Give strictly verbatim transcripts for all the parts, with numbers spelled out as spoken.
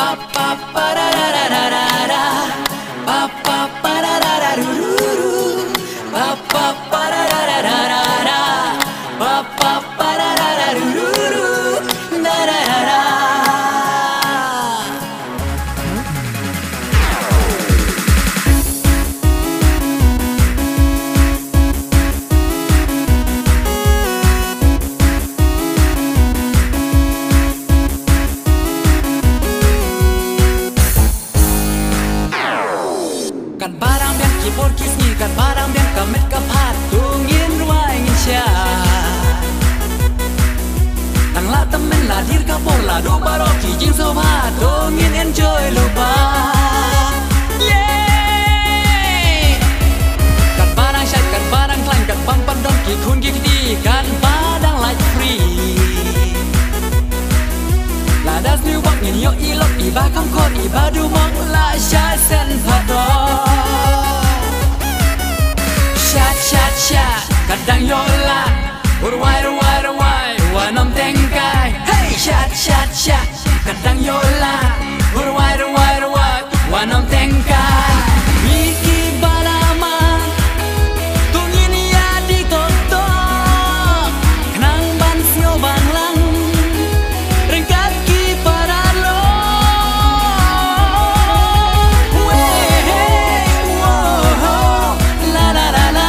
Kan barang biang keyboard kisni, kan barang biang kamit kapat tungin ruai ngin sya. Tang la temen la dir kapor la do baroki jing soba tungin enjoy lupa. Yeah. Kan barang syat, kan barang klan, kan bang pandong ki kun ki di, kan barang like free. La das new walk ngin yo ilok iba kam kot iba du mong la sya sen phato. Chat chat chat, kadang yola, urwai urwai urwai, wanam tengkai. Hey, chat chat chat, kadang yola, urwai urwai urwai, wanam tengkai. Miki barama, tungin ya di toto, kenang ban sio banglang, ringkat ki paralo. Hey, whoa, la la la la.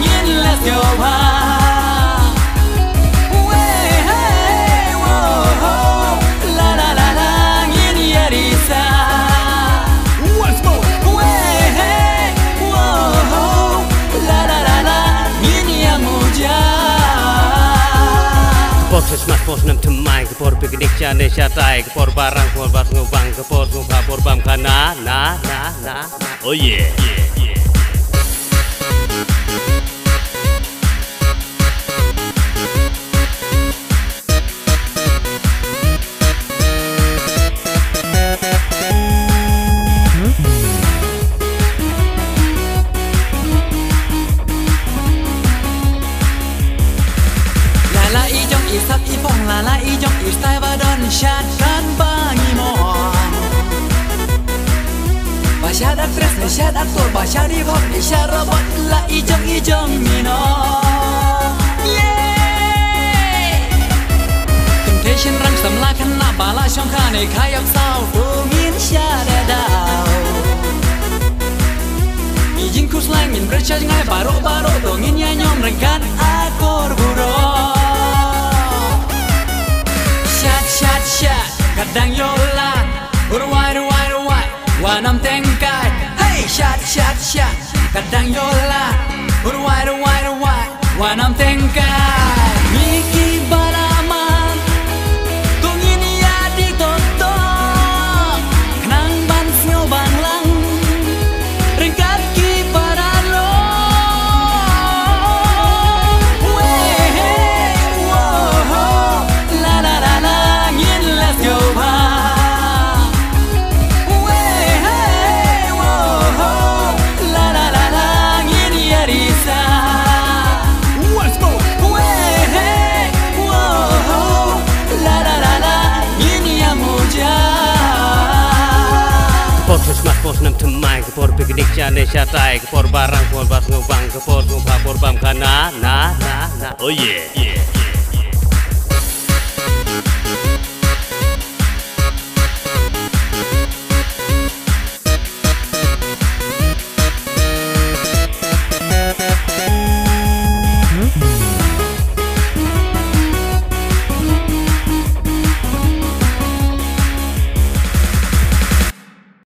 Sesmat pos nam temai kepor piknik jane syatai kepor barang kepor bas ngubang kepor ngubah kepor bam kana na na na oh yeah yeah yeah. La ijong isak ipong lala ijong istai badon syat kan bangi mohon. Basyad aktres ni syat aktor basyad hip-hop ni syat robot la ijong ijong mino. Yeah. Temptation rang samla kena bala syong kane kayak sao tungin syat edau. Ijing kus langin bercaj ngai barok-barok tungin nyanyom rengkan akor buruk. Chat chat, kadang yola, urwai urwai urwai, wanam tengkai. Hey, chat chat chat, kadang yola, urwai urwai urwai, wanam tengkai. Miki balaman, tungin ya di toto, kenang ban sio banglang, ringkat ki paralo. Hey, whoa, la la la la. Sesmat pos nam temai kepor piknik jane syatai kepor barang kepor bas ngubang kepor ngubah kepor bam kana na na na oh yeah yeah.